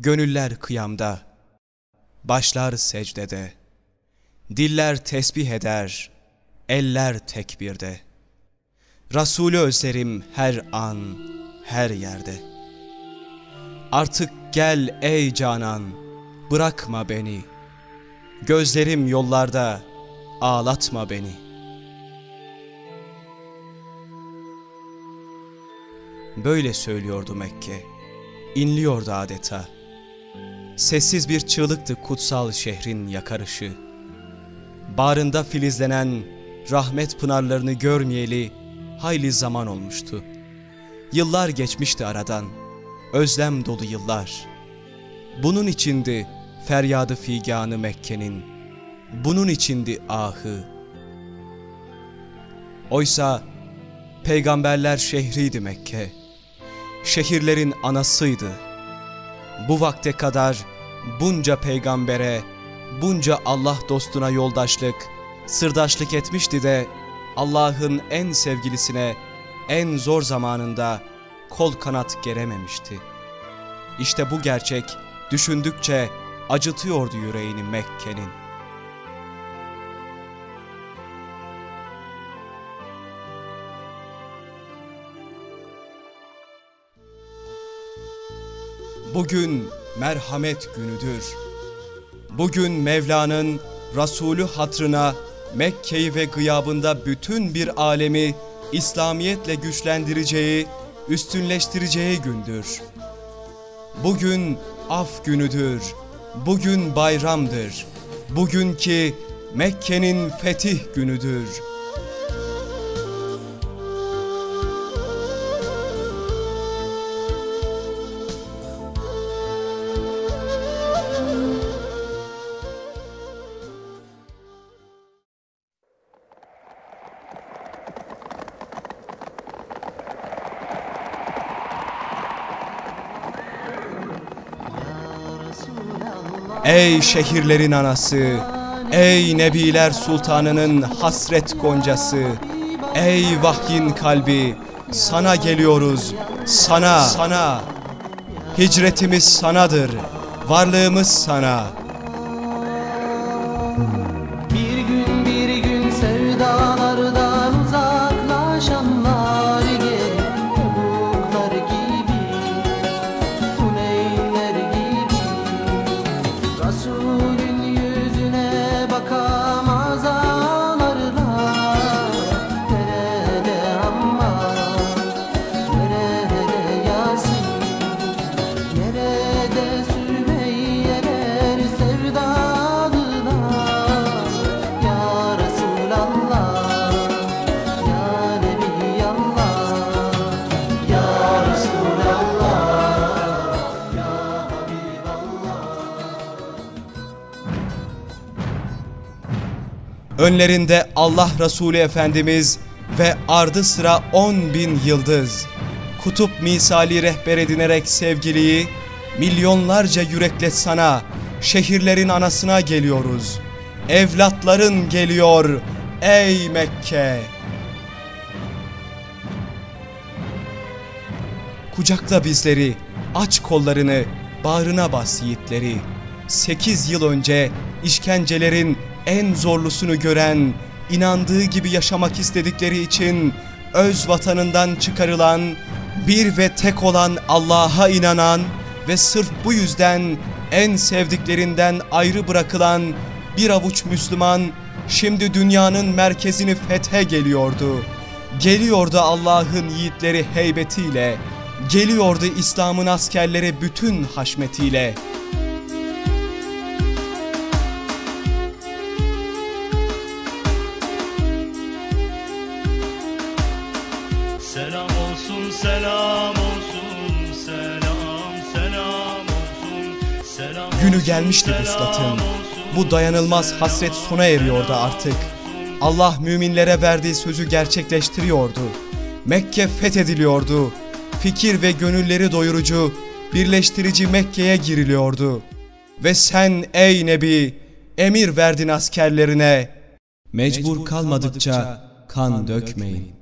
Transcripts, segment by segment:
Gönüller kıyamda, başlar secdede, diller tesbih eder, eller tekbirde. Resulü özlerim her an, her yerde. Artık gel ey canan, bırakma beni. Gözlerim yollarda, ağlatma beni. Böyle söylüyordu Mekke, inliyordu adeta. Sessiz bir çığlıktı kutsal şehrin yakarışı. Bağrında filizlenen rahmet pınarlarını görmeyeli hayli zaman olmuştu. Yıllar geçmişti aradan, özlem dolu yıllar. Bunun içindi feryadı figanı Mekke'nin, bunun içindi ahı. Oysa peygamberler şehriydi Mekke, şehirlerin anasıydı. Bu vakte kadar bunca peygambere, bunca Allah dostuna yoldaşlık, sırdaşlık etmişti de Allah'ın en sevgilisine en zor zamanında kol kanat gerememişti. İşte bu gerçek düşündükçe acıtıyordu yüreğini Mekke'nin. Bugün merhamet günüdür. Bugün Mevla'nın Resulü hatrına Mekke'yi ve gıyabında bütün bir alemi İslamiyetle güçlendireceği, üstünleştireceği gündür. Bugün af günüdür. Bugün bayramdır. Bugün ki Mekke'nin fetih günüdür. Ey şehirlerin anası, ey Nebiler Sultanı'nın hasret goncası, ey vahyin kalbi, sana geliyoruz, sana. Hicretimiz sanadır, varlığımız sana. Bir gün sevdalardan uzaklaşanlar gelip umutlar gibi, Huneyler gibi. Resulün yüzüne bakamaz ağlarlar. Nerede Ammar, nerede Yasin, nerede Sümeyyeler sevdalılar. Ya Resulallah, ya Nebiyallah, ya Resulallah, ya Habiballah. Önlerinde Allah Resulü Efendimiz ve ardı sıra 10.000 yıldız. Kutup misali rehber edinerek sevgiliyi, milyonlarca yürekle sana, şehirlerin anasına geliyoruz. Evlatların geliyor ey Mekke. Kucakla bizleri, aç kollarını, bağrına bas yiğitleri. 8 yıl önce işkencelerin en zorlusunu gören, inandığı gibi yaşamak istedikleri için öz vatanından çıkarılan, bir ve tek olan Allah'a inanan ve sırf bu yüzden en sevdiklerinden ayrı bırakılan bir avuç Müslüman şimdi dünyanın merkezini fethe geliyordu. Geliyordu Allah'ın yiğitleri heybetiyle, geliyordu İslam'ın askerleri bütün haşmetiyle. Selam olsun, selam olsun, selam olsun, selam. Günü gelmişti vuslatın. Bu dayanılmaz hasret sona eriyordu artık. Allah müminlere verdiği sözü gerçekleştiriyordu. Mekke fethediliyordu. Fikir ve gönülleri doyurucu, birleştirici Mekke'ye giriliyordu. Ve sen ey Nebi, emir verdin askerlerine. Mecbur kalmadıkça kan dökmeyin.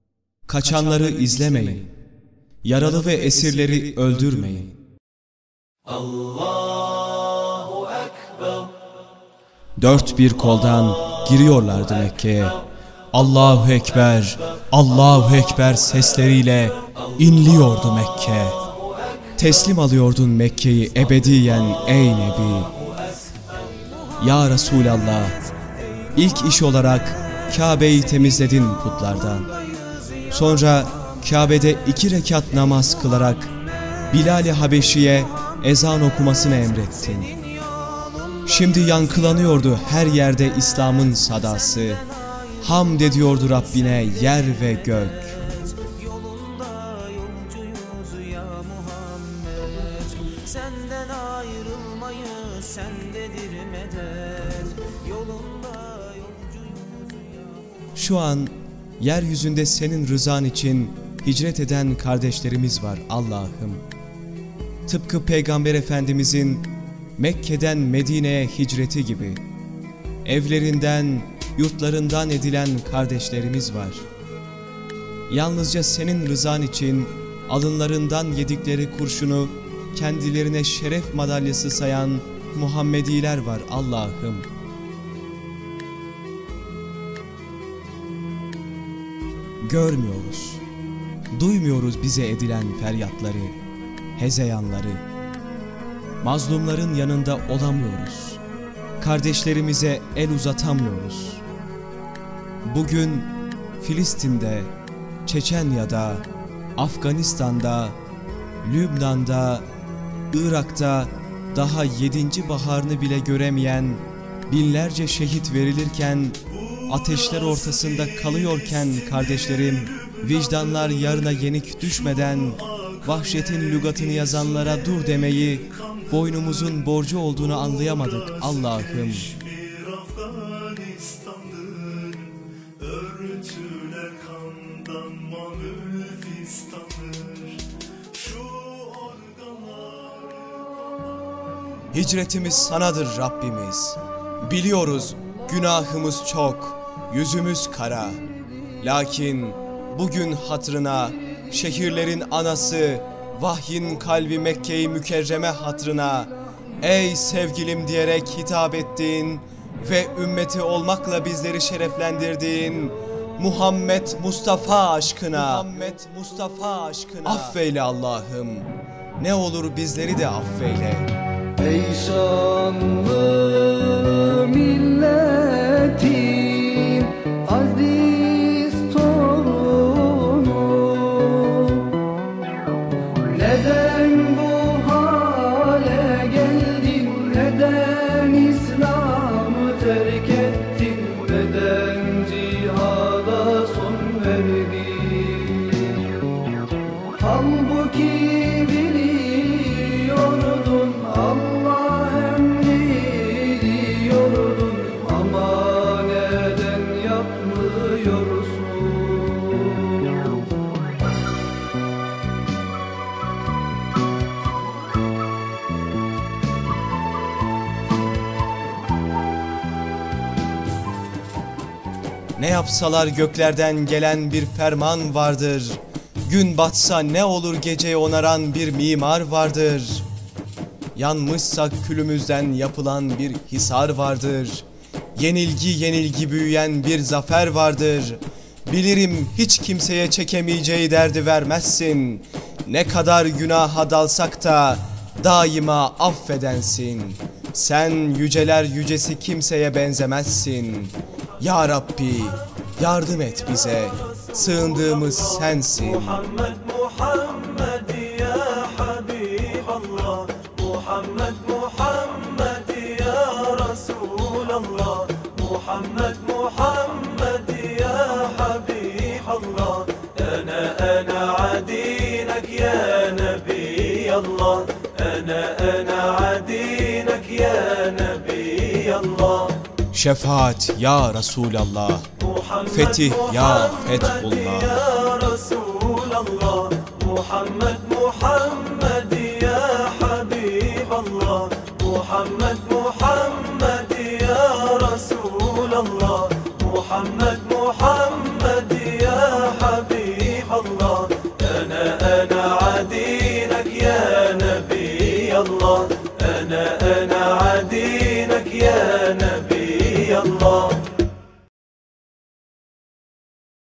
Kaçanları izlemeyin. Yaralı ve esirleri öldürmeyin. Dört bir koldan giriyorlardı Mekke'ye. Allahu Ekber, Allahu Ekber sesleriyle inliyordu Mekke. Teslim alıyordun Mekke'yi ebediyen ey Nebi. Ya Resulallah, ilk iş olarak Kabe'yi temizledin putlardan. Sonra Kabe'de 2 rekat namaz kılarak Bilal-i Habeşi'ye ezan okumasını emrettin. Şimdi yankılanıyordu her yerde İslam'ın sadası. Hamd ediyordu Rabbine yer ve gök. Yolunda yolcuyuz ya Muhammed. Senden ayrılmayı sendedir medet. Yolunda yolcuyuz ya Muhammed. Şu an yeryüzünde senin rızan için hicret eden kardeşlerimiz var Allah'ım. Tıpkı Peygamber Efendimizin Mekke'den Medine'ye hicreti gibi. Evlerinden, yurtlarından edilen kardeşlerimiz var. Yalnızca senin rızan için alınlarından yedikleri kurşunu kendilerine şeref madalyası sayan Muhammediler var Allah'ım. Görmüyoruz, duymuyoruz bize edilen feryatları, hezeyanları. Mazlumların yanında olamıyoruz. Kardeşlerimize el uzatamıyoruz. Bugün Filistin'de, Çeçenya'da, Afganistan'da, Lübnan'da, Irak'ta daha 7. baharını bile göremeyen binlerce şehit verilirken, ateşler ortasında kalıyorken kardeşlerim, vicdanlar yarına yenik düşmeden vahşetin lügatını yazanlara dur demeyi boynumuzun borcu olduğunu anlayamadık Allah'ım. Bir Afganistan'dır, örtüler kandan Mamülfistan'dır. Şu organlar... Hicretimiz sanadır Rabbimiz. Biliyoruz günahımız çok, yüzümüz kara. Lakin bugün hatırına, şehirlerin anası, vahyin kalbi Mekke-i Mükerreme hatırına, ey sevgilim diyerek hitap ettiğin ve ümmeti olmakla bizleri şereflendirdiğin Muhammed Mustafa aşkına, affeyle Allah'ım. Ne olur bizleri de affeyle. Ey şanlı milletim, aziz torunu, neden bu hale geldin, neden İslam'ı terk ettin, neden cihada son verdin? Halbuki biliyordun, Allah emri diyordun, ama neden yapmıyorsun? Ne yapsalar göklerden gelen bir ferman vardır. Gün batsa ne olur geceyi onaran bir mimar vardır. Yanmışsak külümüzden yapılan bir hisar vardır. Yenilgi büyüyen bir zafer vardır. Bilirim hiç kimseye çekemeyeceği derdi vermezsin. Ne kadar günaha dalsak da daima affedensin. Sen yüceler yücesi kimseye benzemezsin. Ya Rabbi yardım et bize, sığındığımız sensin. Muhammed Muhammed ya Habiballah, Muhammed Muhammed ya Resulallah, Muhammed Muhammed ya Habiballah, ana adinek ya Nebiyallah, ana adinek ya Nebiyallah. Şefaat ya Resulallah, fetih ya Fethullah. Ya Resulallah, Muhammed Muhammed ya Habiballah, Muhammed Muhammed ya Resulallah, Muhammed Muhammed ya Habiballah, ana adinek ya Nebi الله أنا عدي